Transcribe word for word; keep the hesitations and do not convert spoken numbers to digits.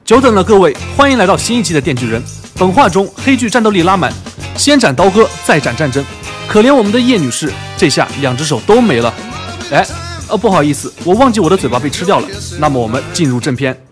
久等了各位，欢迎来到新一期的电锯人。本话中，黑锯战斗力拉满，先斩刀哥，再斩战争。可怜我们的叶女士，这下两只手都没了。哎，呃，不好意思，我忘记我的嘴巴被吃掉了。那么我们进入正片。